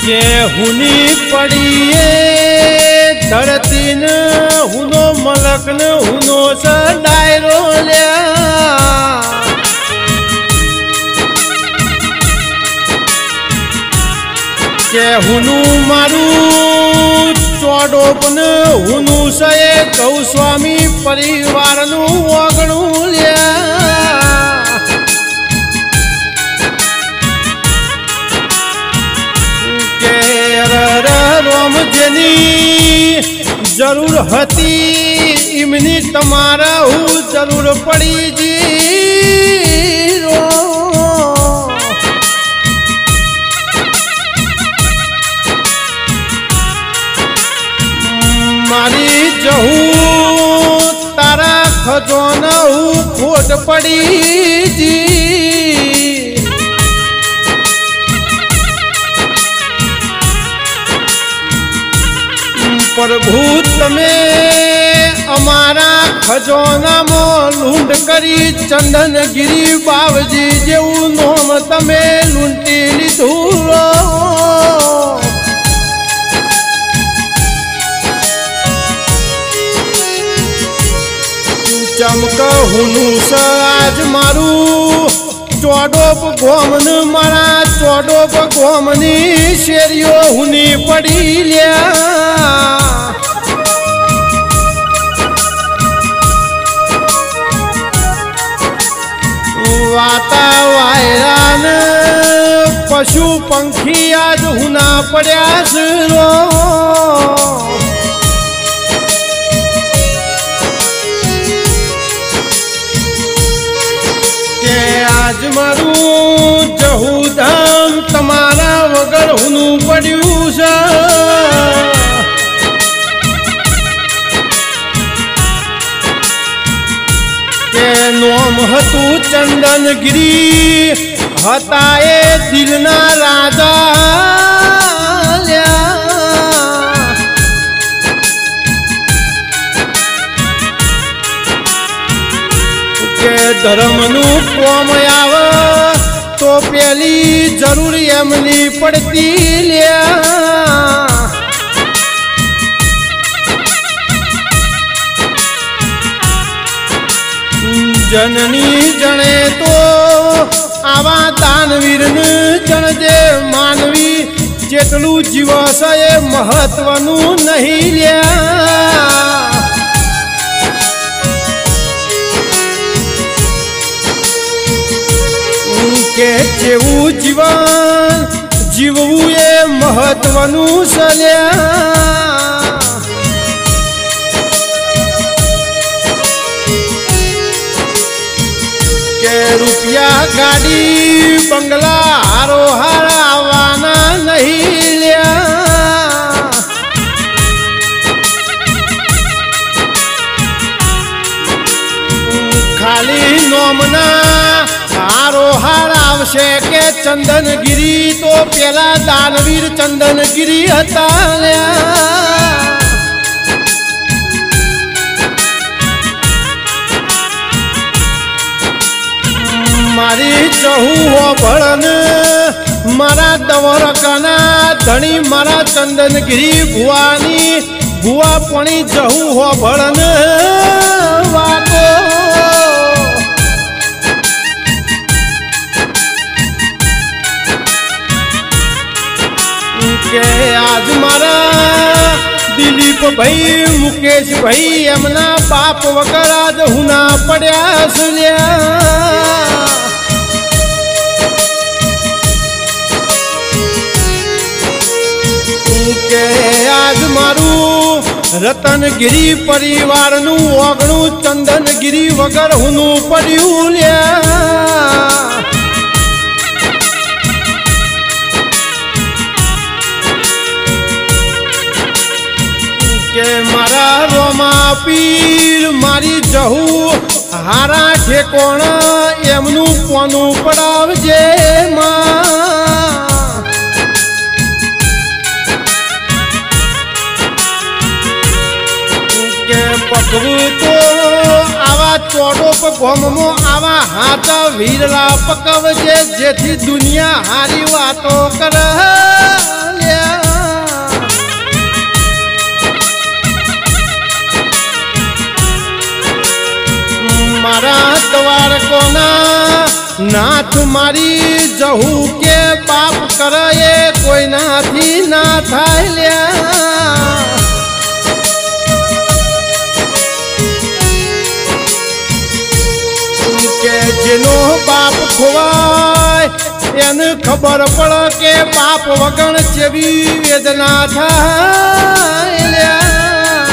के हुनी पड़िए धरती न हुनो मलक न हुनो सा डायरो लिया के हुनु मारू चोडोपन हुनु सए गौस्वामी परिवार नु ओगणु लिया के रोम जेनी जरूर हती इमनी तमारा हु जरूर पड़ी जी मारी जहू तारा खजोना खोट पड़ी जी प्रभु तमे अमारा खजोना मो लूंट करी चंदन गिरी बावजी जेऊ नोम तमे लूंटी लीधू चमक हुनु आज मारू चौडोप गोमन मारा चौडोप गोमनी शेरियो हुनी पड़ी लिया वाता वायरान पशु पंखी आज हुना पड़ा रो आज मारू जहू धाम तमारा वगर हुनु पड़ू के नोम हतु चंदन गिरी हताए दिलना राजा के धर्म नु कोम आव तो पेली जरूर एमनी पड़ती लिया जननी जने तो आवा दानवीर न जन जे मानवी जेटलू जीवस ए महत्वनु नहीं लिया के जेऊ जीवन जीवू ए महत्वनु सल्या के रुपया गाड़ी बंगला हारो हरावाना नहीं लिया खाली नोमना हारो हरावशे के चंदन गिरी तो पेला दानवीर चंदन गिरी हता मारी चहू हो भड़न मारा दवर कना धनी मारा चंदन गिरी भुआनी भुआ पणी जहू हो भड़न वाको के आज मारा दिलीप भाई मुकेश भाई एमना बाप वगर आज हुना पड़ा सुलिया के आज मारू रतनगिरी परिवार नु ओगणु चंदनगिरी वगर हुनु पड़ू लिया के मारा रोमा पीर मारी जहू हारा ठेकोणा एमनु पोनु पड़ावजे मां के पकड़ू तो आवा चोड़ो पर गोमो आवा हाथा वीरला पकवजे जेथी दुनिया हारी वातो कर કોના નાથ મારી જહુ કે પાપ કરે એ કોઈ નાથી ના થાય લ્યા કે જેનો બાપ ખોવાય એને ખબર પડે કે બાપ વગર જેવી વેદના થાય લ્યા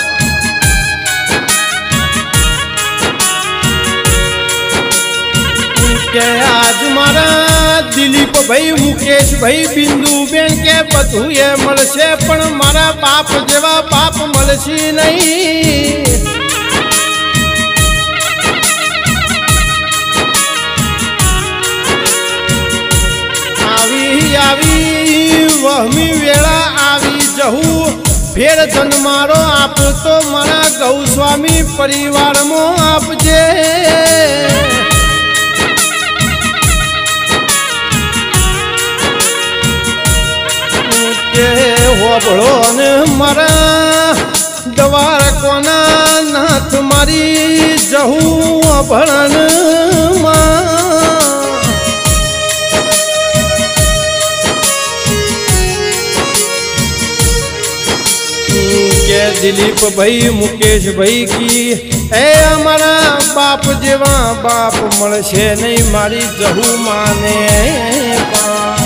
કે આજ મારા દિલીપ ભાઈ મુકેશ ભાઈ બિંદુ બેન કે બધું એ મળશે પણ મારા બાપ જેવા બાપ મળશે નહીં આવી વહમી વેળા આવી જહું ફેર જન્મારો આપતો મારા ગૌસ્વામી પરિવારમાં આપજે કે હોબળો અને મારા દ્વારકોના નાથ મારી જહું અભળનમાં કે દિલીપ ભાઈ મુકેશ ભાઈ કી એ અમારા બાપ જેવા બાપ મળશે નહીં મારી જહુ માને